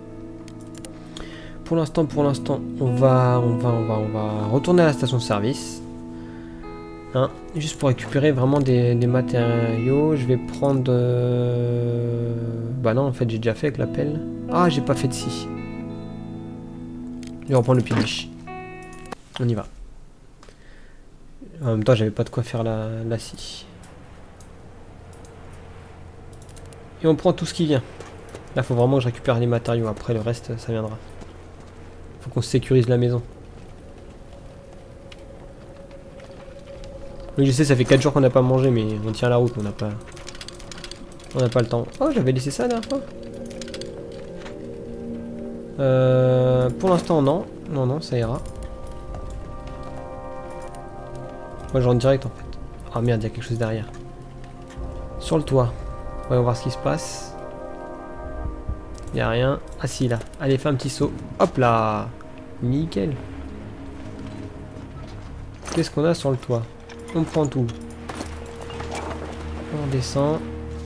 Pour l'instant, pour l'instant, on va, on va, on va, on va retourner à la station de service. Hein, juste pour récupérer vraiment des, des matériaux. Je vais prendre... Euh... Bah non, en fait, j'ai déjà fait avec la pelle. Ah, j'ai pas fait de scie. Je vais reprendre le piniche. On y va. En même temps, j'avais pas de quoi faire la, la scie. Et on prend tout ce qui vient. Là, faut vraiment que je récupère les matériaux. Après, le reste, ça viendra. Faut qu'on sécurise la maison. Oui, je sais, ça fait quatre jours qu'on n'a pas mangé, mais on tient la route, on n'a pas... On n'a pas le temps. Oh, j'avais laissé ça la dernière fois. Euh, pour l'instant, non. Non, non, ça ira. Moi, je rentre direct, en fait. Ah merde, il y a quelque chose derrière. Sur le toit. Voyons voir ce qui se passe. Il n'y a rien. Ah si, là. Allez, fais un petit saut. Hop là. Nickel. Qu'est-ce qu'on a sur le toit? On prend tout. On descend.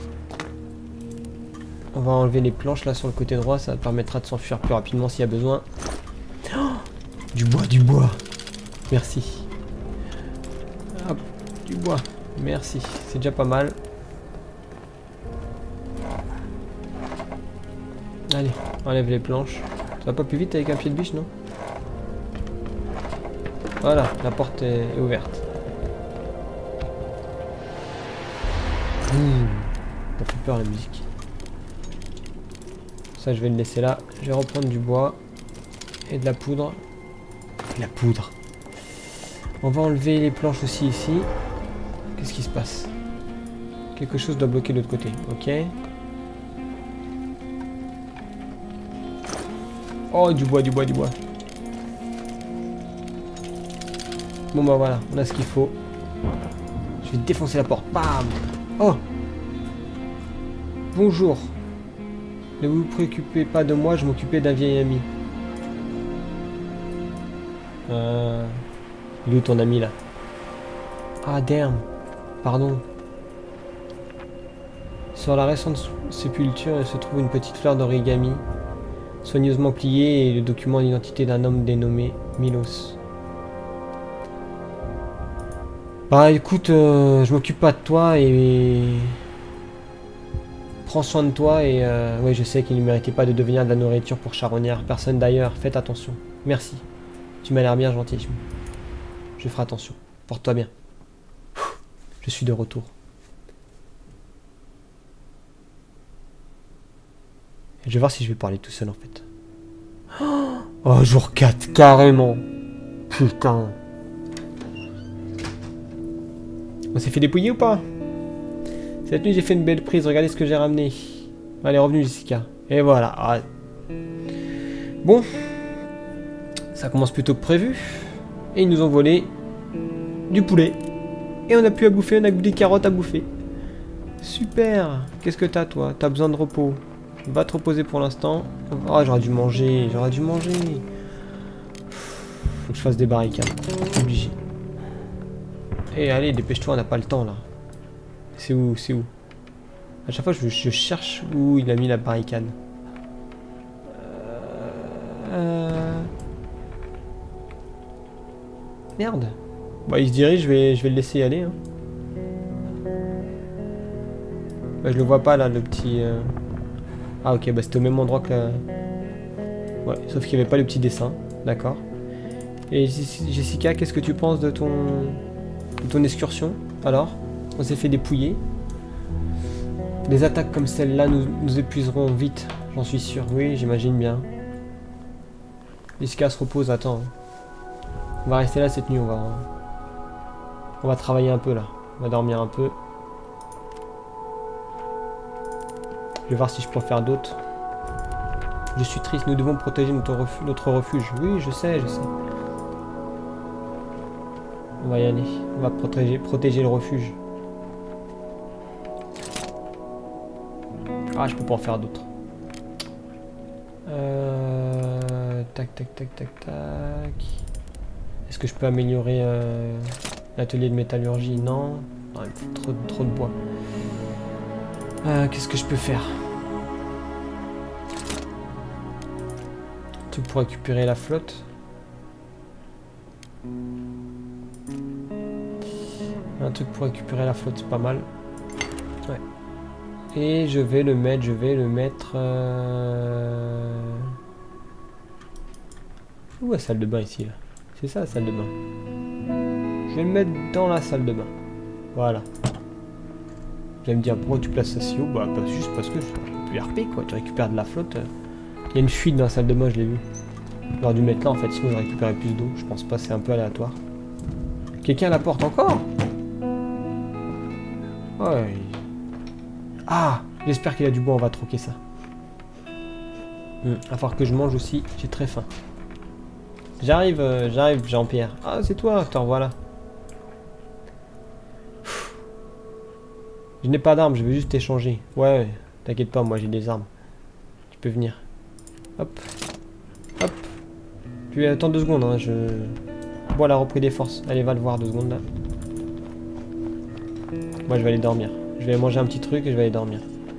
On va enlever les planches là sur le côté droit. Ça permettra de s'enfuir plus rapidement s'il y a besoin. Oh, du bois, du bois. Merci. Hop, du bois. Merci. C'est déjà pas mal. Allez, enlève les planches. Ça va pas plus vite avec un pied de biche, non? Voilà, la porte est ouverte. Mmh, ça fait peur la musique. Ça, je vais le laisser là. Je vais reprendre du bois et de la poudre. De la poudre. On va enlever les planches aussi ici. Qu'est-ce qui se passe? Quelque chose doit bloquer de l'autre côté. Ok. Oh, du bois, du bois, du bois. Bon bah voilà, on a ce qu'il faut. Je vais défoncer la porte. Bam! Oh! Bonjour. Ne vous préoccupez pas de moi, je m'occupais d'un vieil ami. Euh... Il est où ton ami là? Ah damn. Pardon. Sur la récente sépulture, il se trouve une petite fleur d'origami, soigneusement pliée, et le document d'identité d'un homme dénommé Milos. Bah écoute, euh, je m'occupe pas de toi et... Prends soin de toi et... Euh... Ouais, je sais qu'il ne méritait pas de devenir de la nourriture pour charognard. Personne d'ailleurs, faites attention. Merci. Tu m'as l'air bien gentil. Je ferai attention. Porte-toi bien. Je suis de retour. Et je vais voir si je vais parler tout seul en fait. Oh, jour quatre, carrément. Putain. On s'est fait dépouiller ou pas? Cette nuit j'ai fait une belle prise, regardez ce que j'ai ramené. Allez, revenu Jessica. Et voilà. Ah. Bon. Ça commence plutôt que prévu. Et ils nous ont volé du poulet. Et on a plus à bouffer, on a des carottes à bouffer. Super. Qu'est-ce que t'as toi? T'as besoin de repos. Va te reposer pour l'instant. Oh, j'aurais dû manger, j'aurais dû manger. Faut que je fasse des barricades. Obligé. Et allez, dépêche-toi, on n'a pas le temps là. C'est où? C'est où? À chaque fois, je, je cherche où il a mis la barricade. Euh... Merde. Bah, il se dirige, je vais, je vais le laisser y aller. Hein. Bah, je le vois pas là, le petit. Euh... Ah, ok, bah c'était au même endroit que la... Ouais, sauf qu'il n'y avait pas le petit dessin. D'accord. Et Jessica, qu'est-ce que tu penses de ton. de ton excursion? Alors, on s'est fait dépouiller. Des attaques comme celle-là nous, nous épuiseront vite, j'en suis sûr. Oui, j'imagine bien. Jessica se repose, attends. On va rester là cette nuit, on va... On va travailler un peu là. On va dormir un peu. Je vais voir si je peux en faire d'autres. Je suis triste, nous devons protéger notre, refu notre refuge. Oui, je sais, je sais. On va y aller. On va protéger, protéger le refuge. Ah, je peux pas en faire d'autres. Euh... Tac, tac, tac, tac, tac. Est-ce que je peux améliorer euh, l'atelier de métallurgie? Non. Non, il me faut trop, trop de bois. Euh, Qu'est-ce que je peux faire? Un truc pour récupérer la flotte. Un truc pour récupérer la flotte, c'est pas mal. Ouais. Et je vais le mettre, je vais le mettre... Euh... Où est la salle de bain ici là? C'est ça la salle de bain. Je vais le mettre dans la salle de bain. Voilà. Vous allez me dire pourquoi tu places ça si haut? Bah pas juste parce que c'est plus R P quoi, tu récupères de la flotte. Il y a une fuite dans la salle de bain, je l'ai vu. J'aurais dû mettre là en fait, sinon j'aurais récupéré plus d'eau. Je pense pas, c'est un peu aléatoire. Quelqu'un à la porte encore? Ouais. Ah, j'espère qu'il a du bois, on va troquer ça. Hum, il va falloir que je mange aussi, j'ai très faim. J'arrive, euh, j'arrive, Jean-Pierre. Ah, c'est toi, te revoilà. Je n'ai pas d'armes, je veux juste échanger. Ouais, t'inquiète pas, moi j'ai des armes. Tu peux venir. Hop. Hop. Puis attends deux secondes, hein, je... Bon, elle a repris des forces. Allez, va le voir deux secondes là. Moi je vais aller dormir. Je vais manger un petit truc et je vais aller dormir.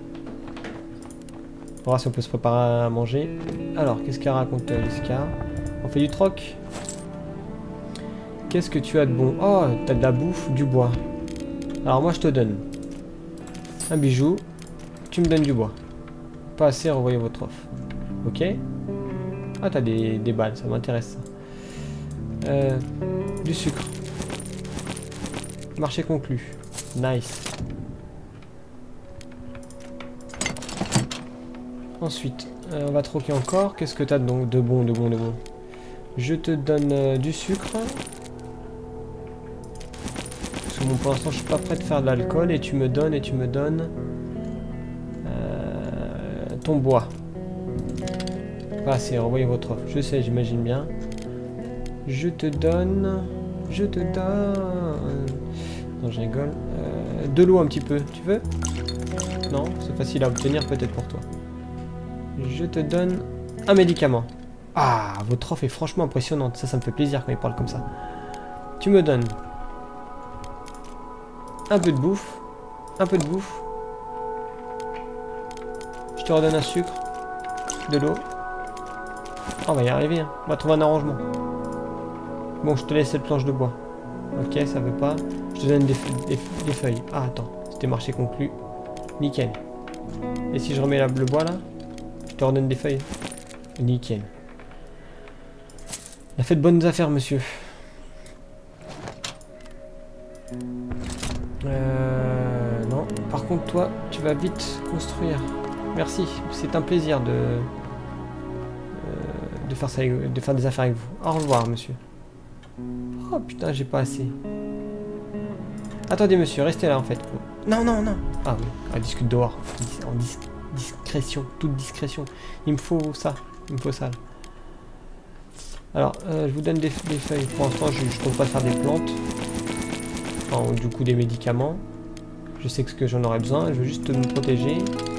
On va voir si on peut se préparer à manger. Alors, qu'est-ce qu'elle raconte, Jessica? On fait du troc. Qu'est-ce que tu as de bon? Oh, t'as de la bouffe, du bois. Alors moi je te donne un bijou, tu me donnes du bois. Pas assez, renvoyez votre offre. Ok. Ah, t'as des, des balles, ça m'intéresse ça. Euh, du sucre. Marché conclu. Nice. Ensuite, euh, on va troquer encore. Qu'est-ce que t'as de, de bon, de bon, de bon? Je te donne euh, du sucre. Parce que bon, pour l'instant, je suis pas prêt de faire de l'alcool. Et tu me donnes, et tu me donnes... Euh, ton bois. Pas assez, renvoyez votre offre. Je sais, j'imagine bien. Je te donne... Je te donne... Non, je rigole. Euh, de l'eau un petit peu, tu veux? Non, c'est facile à obtenir peut-être pour toi. Je te donne un médicament. Ah, votre offre est franchement impressionnante. Ça, ça me fait plaisir quand il parle comme ça. Tu me donnes un peu de bouffe. Un peu de bouffe. Je te redonne un sucre. De l'eau. Oh, on va y arriver. Hein. On va trouver un arrangement. Bon, je te laisse cette planche de bois. Ok, ça veut pas. Je te donne des, des, des feuilles. Ah, attends. C'était marché conclu. Nickel. Et si je remets la, le bois là? Je te redonne des feuilles. Nickel. Il a fait de bonnes affaires, monsieur. Euh, non. Par contre, toi, tu vas vite construire. Merci. C'est un plaisir de, euh, de, faire ça avec, de faire des affaires avec vous. Au revoir, monsieur. Oh putain, j'ai pas assez. Attendez, monsieur, restez là en fait. Non, non, non. Ah oui, on discute dehors. En dis discrétion, toute discrétion. Il me faut ça. Il me faut ça. Alors, euh, je vous donne des, des feuilles. Pour l'instant, je ne compte pas faire des plantes. Enfin, du coup, des médicaments. Je sais que ce que j'en aurais besoin. Je veux juste me protéger.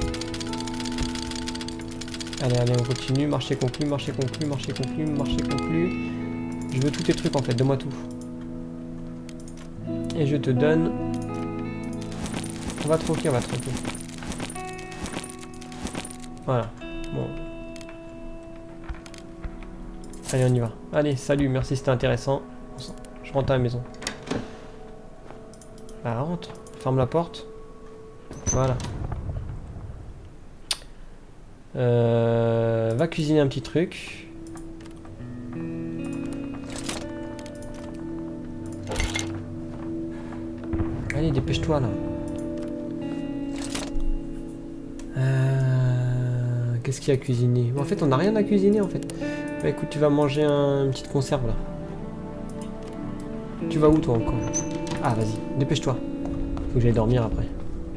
Allez, allez, on continue. Marché conclu, marché conclu, marché conclu, marché conclu. Je veux tous tes trucs en fait. Donne-moi tout. Et je te donne... On va troquer, on va troquer. Voilà. Bon. Allez, on y va. Allez, salut, merci, c'était intéressant. Je rentre à la maison. Bah, rentre. Ferme la porte. Voilà. Euh, va cuisiner un petit truc. Allez, dépêche-toi, là. Euh, Qu'est-ce qu'il y a à cuisiner? En fait, on n'a rien à cuisiner, en fait. Bah écoute, tu vas manger un, une petite conserve là. Tu vas où toi encore? Ah vas-y, dépêche-toi. Faut que j'aille dormir après.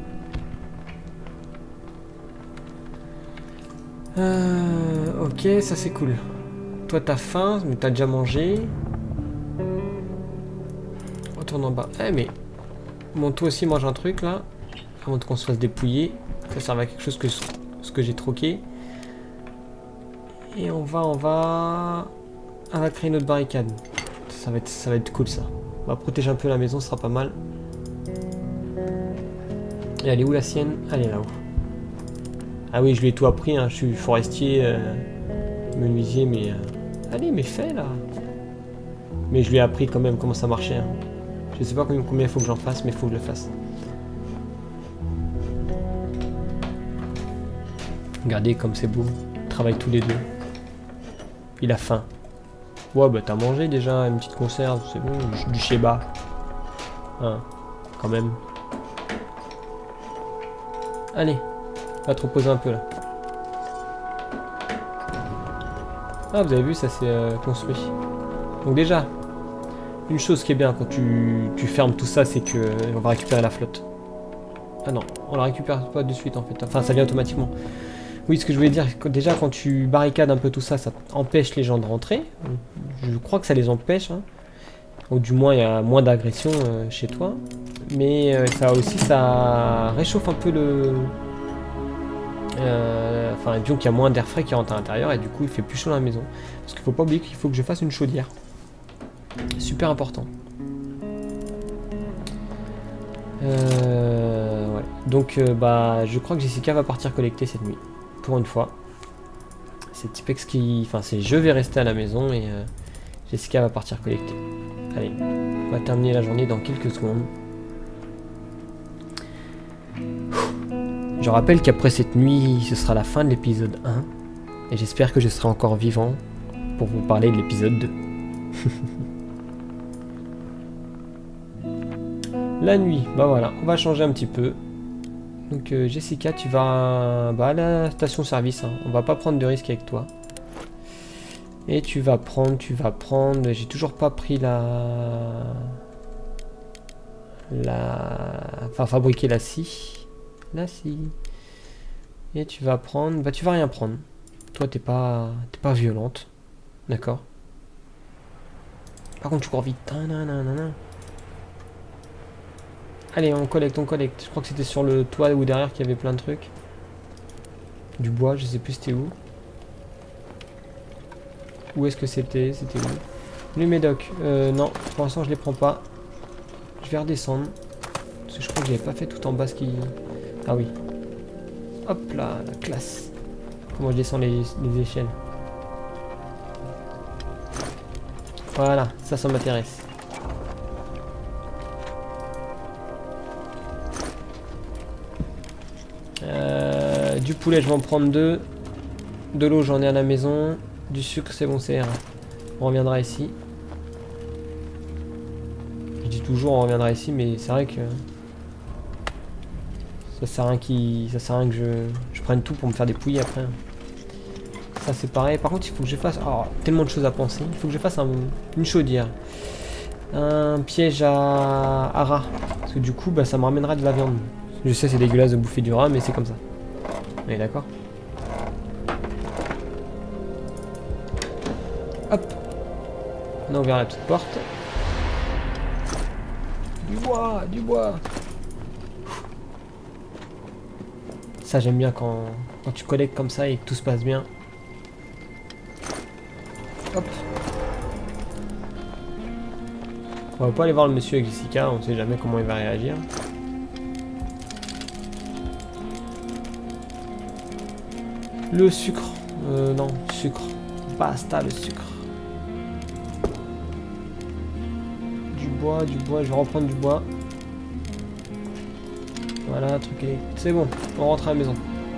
Euh, ok, ça c'est cool. Toi t'as faim, mais t'as déjà mangé. Retourne en bas. Eh mais... Bon, toi aussi mange un truc là. Avant qu'on se fasse dépouiller. Ça sert à quelque chose que ce que j'ai troqué. Et on va, on va... On va créer notre barricade. Ça va être, ça va être cool ça. On va protéger un peu la maison, ce sera pas mal. Et elle est où la sienne? Elle est là-haut. Ah oui, je lui ai tout appris, hein. Je suis forestier, euh, menuisier, mais... Euh... Allez, mais fais là. Mais je lui ai appris quand même comment ça marchait. Hein. Je sais pas combien, combien il faut que j'en fasse, mais il faut que je le fasse. Regardez comme c'est beau. Ils travaillent tous les deux. Il a faim. Ouais, bah t'as mangé déjà une petite conserve, c'est bon, du Sheba. Hein, quand même. Allez, va te reposer un peu là. Ah, vous avez vu, ça s'est euh, construit. Donc déjà, une chose qui est bien quand tu, tu fermes tout ça, c'est que euh, on va récupérer la flotte. Ah non, on la récupère pas de suite en fait. Enfin, ça vient automatiquement. Oui, ce que je voulais dire, que déjà quand tu barricades un peu tout ça, ça empêche les gens de rentrer. Je crois que ça les empêche. Hein. Ou du moins, il y a moins d'agression euh, chez toi. Mais euh, ça aussi, ça réchauffe un peu le... Euh, enfin, disons qu'il y a moins d'air frais qui rentre à l'intérieur et du coup, il fait plus chaud dans la maison. Parce qu'il faut pas oublier qu'il faut que je fasse une chaudière. Super important. Euh, ouais. Donc, euh, bah, je crois que Jessica va partir collecter cette nuit. Pour une fois. C'est Tipex qui... Enfin, c'est je vais rester à la maison et euh, Jessica va partir collecter. Allez, on va terminer la journée dans quelques secondes. Je rappelle qu'après cette nuit, ce sera la fin de l'épisode un. Et j'espère que je serai encore vivant pour vous parler de l'épisode deux. La nuit, bah voilà, on va changer un petit peu. Donc euh, Jessica, tu vas bah, à la station-service, hein. On va pas prendre de risque avec toi. Et tu vas prendre, tu vas prendre... J'ai toujours pas pris la... La... Enfin, fabriquer la scie. La scie. Et tu vas prendre... Bah tu vas rien prendre. Toi t'es pas... T'es pas violente. D'accord. Par contre tu cours vite. Tananana. Allez, on collecte, on collecte. Je crois que c'était sur le toit ou derrière qu'il y avait plein de trucs. Du bois, je sais plus c'était où. Où est-ce que c'était? C'était où? Les médocs. Euh, non, pour l'instant je les prends pas. Je vais redescendre. Parce que je crois que j'avais pas fait tout en bas ce qui... Ah oui. Hop là, la classe. Comment je descends les, les échelles. Voilà, ça, ça m'intéresse. Euh, du poulet, je vais en prendre deux. De l'eau, j'en ai à la maison. Du sucre, c'est bon, c'est R. On reviendra ici. Je dis toujours on reviendra ici, mais c'est vrai que ça sert à rien qui, ça sert à rien que je, je prenne tout pour me faire des pouilles après. Ça c'est pareil. Par contre, il faut que je fasse. Oh, tellement de choses à penser. Il faut que je fasse un, une chaudière, un piège à, à rat, parce que du coup, bah, ça me ramènera de la viande. Je sais, c'est dégueulasse de bouffer du rat, mais c'est comme ça. On est d'accord? Hop. On a ouvert la petite porte. Du bois, du bois. Ça j'aime bien quand, quand tu collectes comme ça et que tout se passe bien. Hop. On va pas aller voir le monsieur avec Jessica, on sait jamais comment il va réagir. Le sucre. Euh, non, sucre. Basta le sucre. Du bois, du bois, je vais reprendre du bois. Voilà, truc est... C'est bon, on rentre à la maison.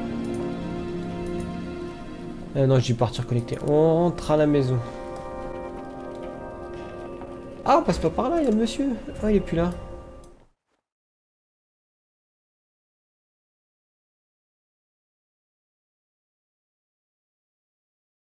Euh, non, je dis partir collecter. On rentre à la maison. Ah, on passe pas par là, il y a le monsieur. Ah, il est plus là.